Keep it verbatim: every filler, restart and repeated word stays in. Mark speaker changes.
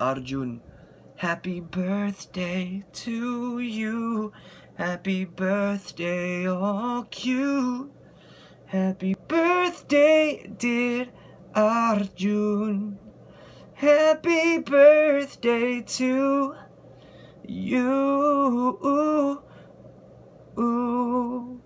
Speaker 1: Arjun. Happy birthday to you. Happy birthday, oh cute. Happy birthday, dear Arjun. Happy birthday to you. Ooh.